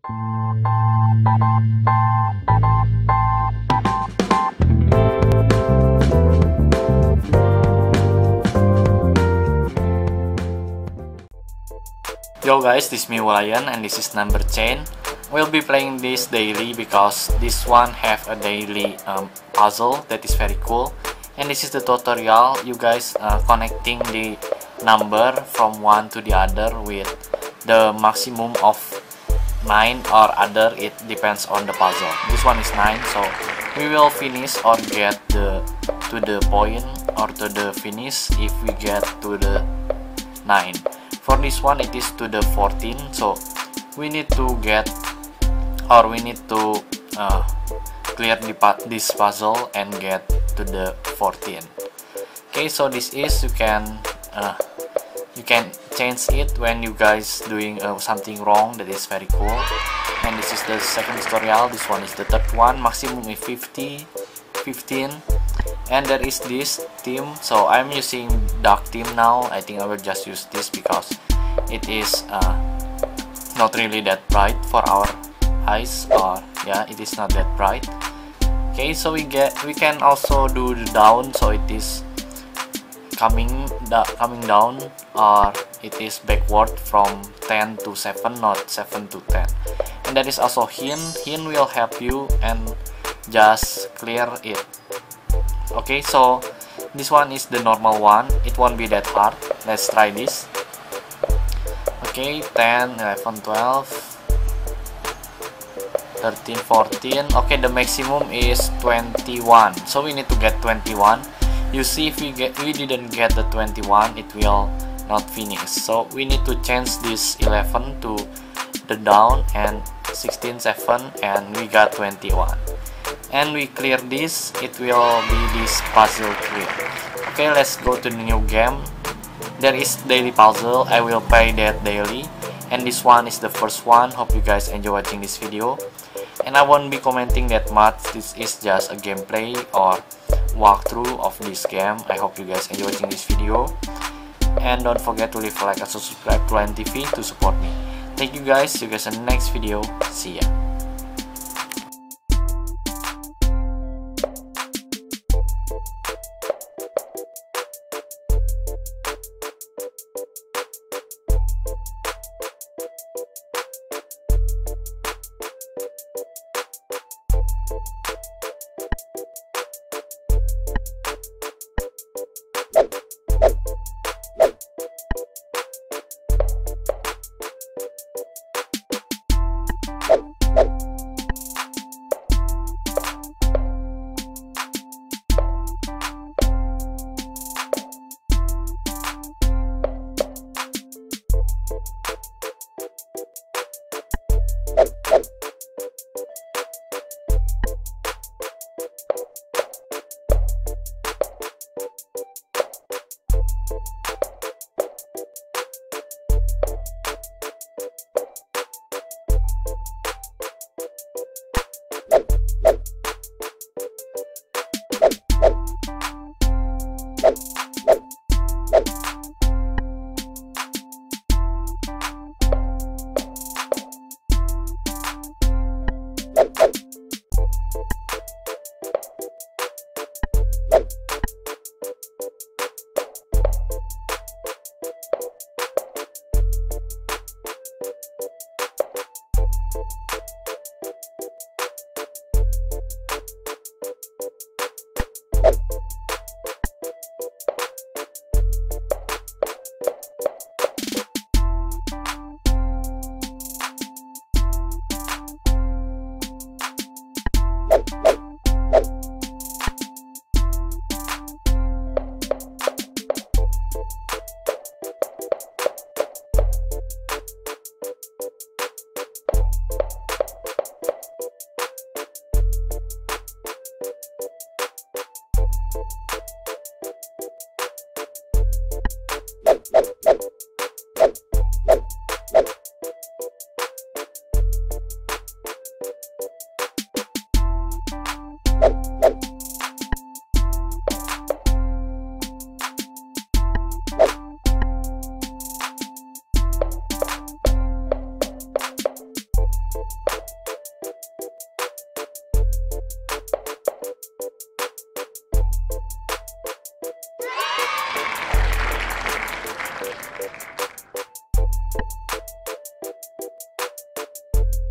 Yo guys, this is me Lion and this is number 10. We'll be playing this daily because this one have a daily puzzle that is very cool. And this is the tutorial, you guys connecting the number from one to the other with the maximum of 9 or other, it depends on the puzzle. This one is 9, so we will finish or get to the point or to the finish if we get to the 9. For this one it is to the 14, so we need to get or we need to clear this puzzle and get to the 14. Okay, so this is you can change it when you guys doing something wrong. That is very cool. And this is the second tutorial. This one is the third one. Maximum is 15, and there is this team, so I'm using dark team now. I think I will just use this because it is not really that bright for our eyes, or yeah, it is not that bright. Okay, so we can also do the down, so it is coming down, or it is backward from 10 to 7, not 7 to 10. And that is also hint will help you and just clear it. Okay, so this one is the normal one, it won't be that hard. Let's try this. Okay, 10, 11, 12, 13, 14. Okay, the maximum is 21, so we need to get 21. You see, if we didn't get the 21, it will not finish, so we need to change this 11 to the down and 16, 7, and we got 21. And we clear this, it will be this puzzle clear. Okay, let's go to the new game. There is daily puzzle, I will play that daily, and this one is the first one. Hope you guys enjoy watching this video, and I won't be commenting that much. This is just a gameplay or walkthrough of this game. I hope you guys enjoy watching this video, and don't forget to leave a like and subscribe to Lion TV to support me. Thank you guys, see you guys in the next video, see ya.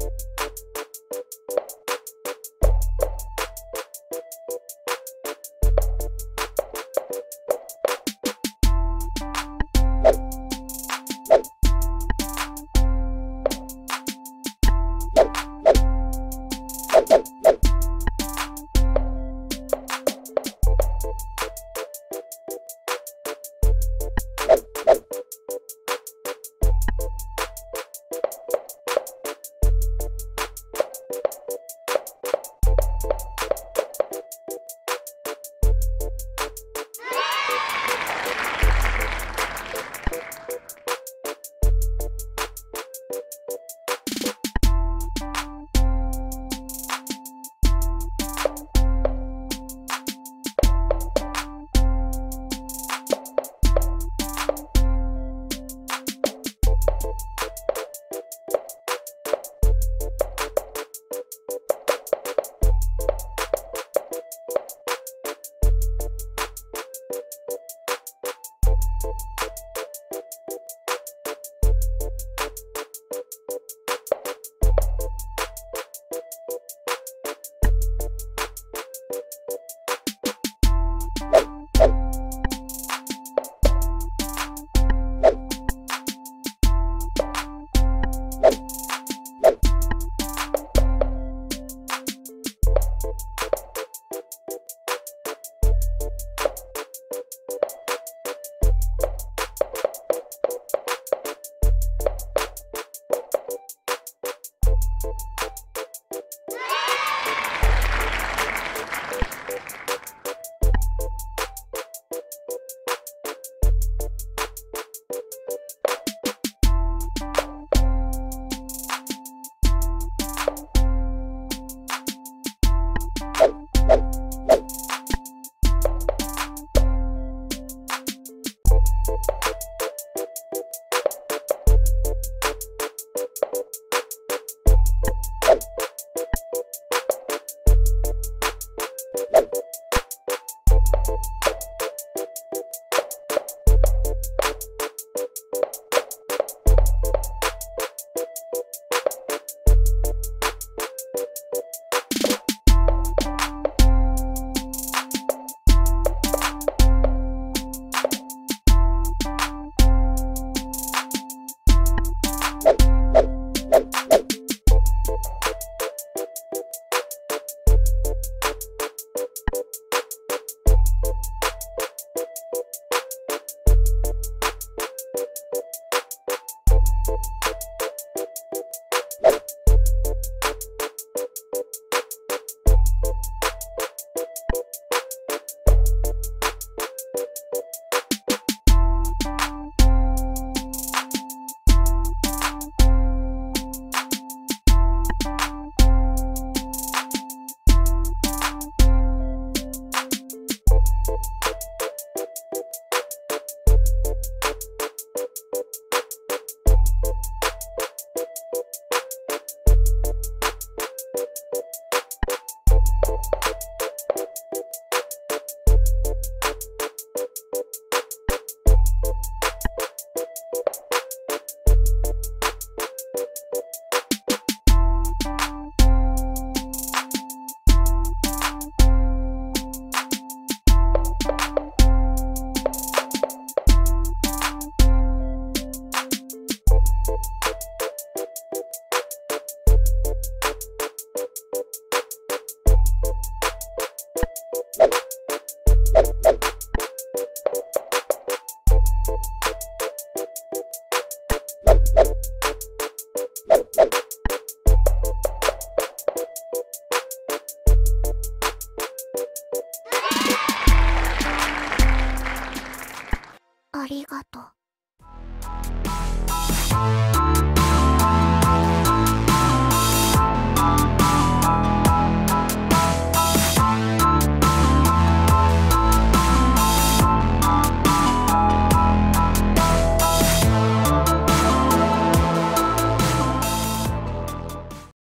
ありがとう。